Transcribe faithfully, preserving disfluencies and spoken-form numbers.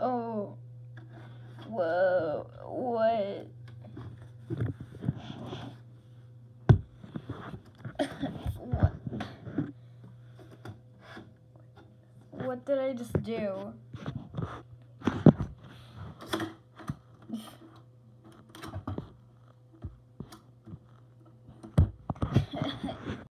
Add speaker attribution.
Speaker 1: Oh. Whoa. What? What? What did I just do?